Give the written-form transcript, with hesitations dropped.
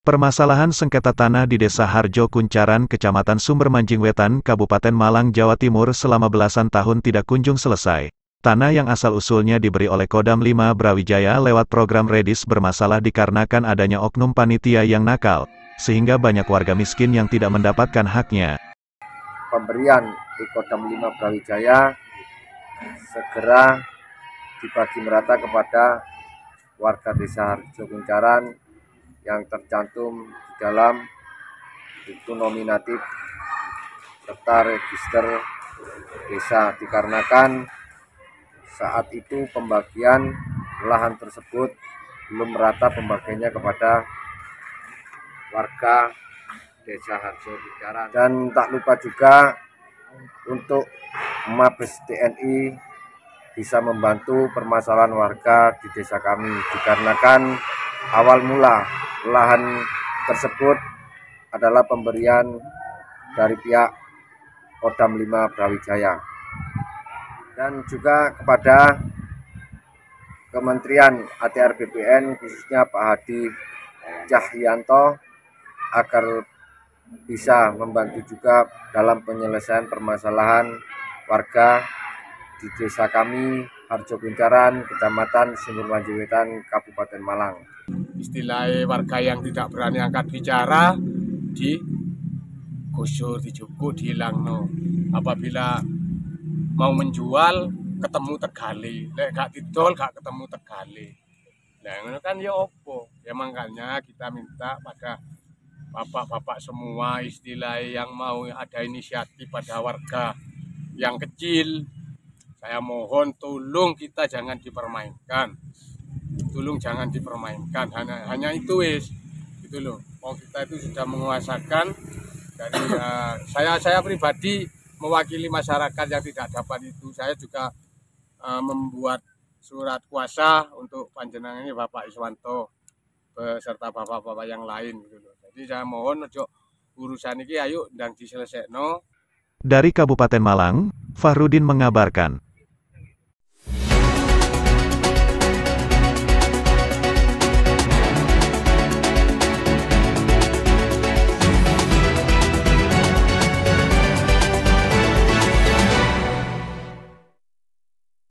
Permasalahan sengketa tanah di Desa Harjo Kuncaran, Kecamatan Sumber Manjing Wetan, Kabupaten Malang, Jawa Timur selama belasan tahun tidak kunjung selesai. Tanah yang asal-usulnya diberi oleh Kodam 5 Brawijaya lewat program Redis bermasalah dikarenakan adanya oknum panitia yang nakal, sehingga banyak warga miskin yang tidak mendapatkan haknya. Pemberian di Kodam 5 Brawijaya segera dibagi merata kepada warga Desa Harjo Kuncaran yang tercantum di dalam buku nominatif serta register desa, dikarenakan saat itu pembagian lahan tersebut belum merata pembagiannya kepada warga Desa Harjo Kuncaran. Dan tak lupa juga untuk Mabes TNI bisa membantu permasalahan warga di desa kami, dikarenakan awal mula lahan tersebut adalah pemberian dari pihak Kodam 5 Brawijaya. Dan juga kepada Kementerian ATR BPN, khususnya Pak Hadi Cahyanto, agar bisa membantu juga dalam penyelesaian permasalahan warga di desa kami, Harjo Kuncaran, Kecamatan Sumber Manjing Wetan, Kabupaten Malang. Istilah warga yang tidak berani angkat bicara digusur, dijukuk, dihilangno. Apabila mau menjual ketemu tegali, lek gak didol gak ketemu tegali. Nah, itu kan ya opo. Ya makanya kita minta pada bapak-bapak semua istilah yang mau ada inisiatif pada warga yang kecil. Saya mohon tolong kita jangan dipermainkan. Tolong jangan dipermainkan. Hanya itu wis. Gitu loh. Mau kita itu sudah menguasakan dari saya pribadi mewakili masyarakat yang tidak dapat itu. Saya juga membuat surat kuasa untuk panjenengan ini Bapak Iswanto beserta bapak-bapak yang lain gitu loh. Jadi saya mohon ojo urusan ini ayo ndang diselesaikan. Dari Kabupaten Malang, Fahrudin mengabarkan.